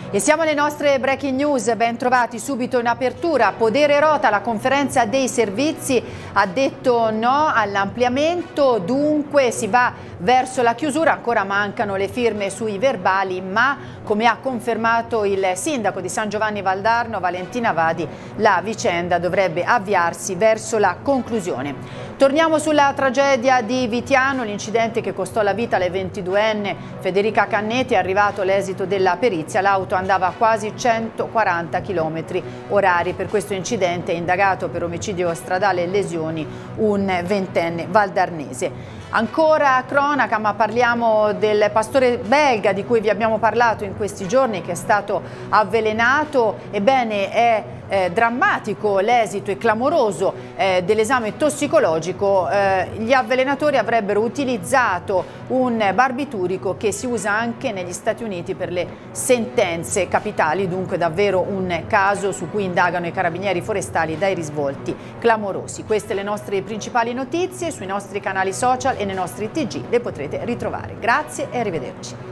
E siamo alle nostre breaking news, ben trovati subito in apertura. Podere Rota, la conferenza dei servizi, ha detto no all'ampliamento, dunque si va verso la chiusura, ancora mancano le firme sui verbali, ma come ha confermato il sindaco di San Giovanni Valdarno, Valentina Vadi, la vicenda dovrebbe avviarsi verso la conclusione. Torniamo sulla tragedia di Vitiano, l'incidente che costò la vita alle 22enne Federica Cannetti. È arrivato l'esito della perizia, l'auto andava a quasi 140 km/h. Per questo incidente è indagato per omicidio stradale e lesioni un 20enne valdarnese. Ancora cronaca, ma parliamo del pastore belga di cui vi abbiamo parlato in questi giorni, che è stato avvelenato. Ebbene, è drammatico l'esito e clamoroso dell'esame tossicologico. Gli avvelenatori avrebbero utilizzato un barbiturico che si usa anche negli Stati Uniti per le sentenze capitali, dunque davvero un caso su cui indagano i carabinieri forestali dai risvolti clamorosi. Queste le nostre principali notizie sui nostri canali social e nei nostri TG, le potrete ritrovare. Grazie e arrivederci.